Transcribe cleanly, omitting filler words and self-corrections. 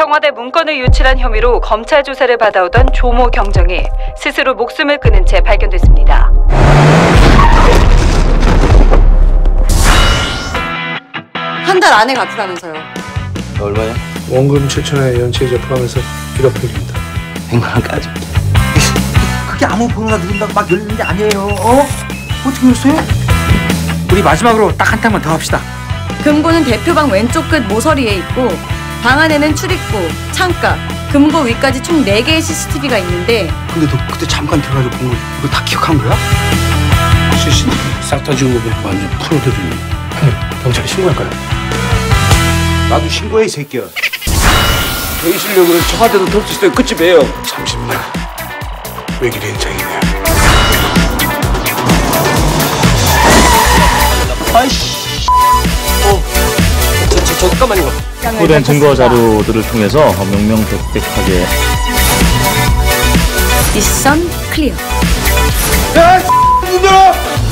청와대 문건을 유출한 혐의로 검찰 조사를 받아오던 조모 경정이 스스로 목숨을 끊은 채 발견됐습니다. 한 달 안에 갚으라면서요. 얼마야? 원금 7천에 연체이자 포함해서 1억 평입니다. 100만 원까지. 그게 아무 번호나 누른다고 막 열리는 게 아니에요. 어떻게 열었어요? 우리 마지막으로 딱 한 탕만 더 합시다. 금고는 대표방 왼쪽 끝 모서리에 있고 방 안에는 출입구, 창가, 금고 위까지 총 4개의 CCTV가 있는데 근데 너 그때 잠깐 들어가서 본 거 이거 다 기억한 거야? CCTV 싹 다 지우고 완전 풀어드리니 경찰에 신고할까요? 나도 신고해 이 새끼야. 이 실력으로 청와대도 덮치시던 끝집이에요. 30만 외길 현장이네요. 아이씨. 잠깐만요. 확보된 증거 자료들을 통해서 명명백백하게 미션 클리어. 야, 문 열어!